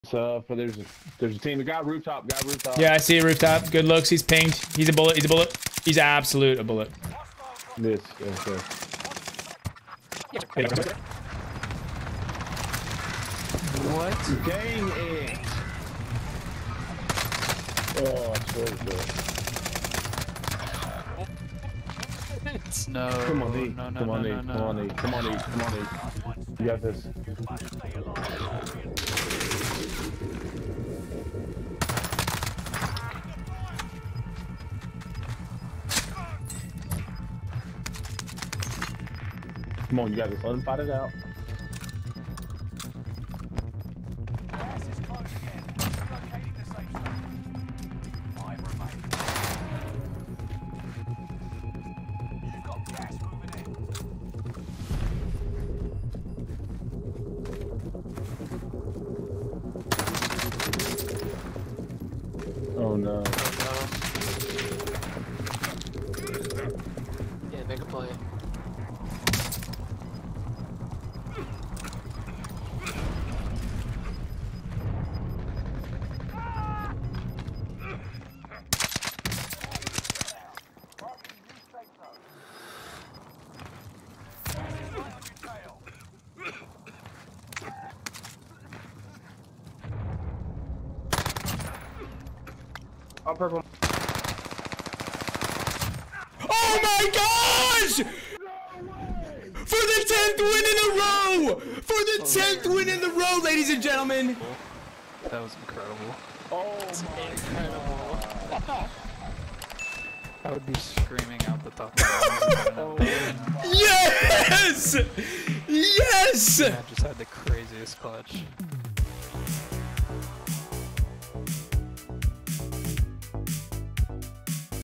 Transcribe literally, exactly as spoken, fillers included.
So, but there's a there's a team. The guy rooftop, guy rooftop. Yeah, I see a rooftop. Good looks. He's pinged. He's a bullet. He's a bullet. He's absolute a bullet. This, yes, yes. What? Dang it! Oh, I swear to God. No. Come on, E. No, no, Come on, no, E. no, no. Come on, E. Come on, E. Come on, E. You got this. Come on, you got this. Let him fight it out. Oh no. Yeah, make a play. Oh, purple. Oh my gosh! For the tenth win in a row! For the tenth win in the row, ladies and gentlemen! That was incredible. Oh my Incredible. I would be screaming out the top of the lungs. Yes! Yes! I just had the craziest clutch.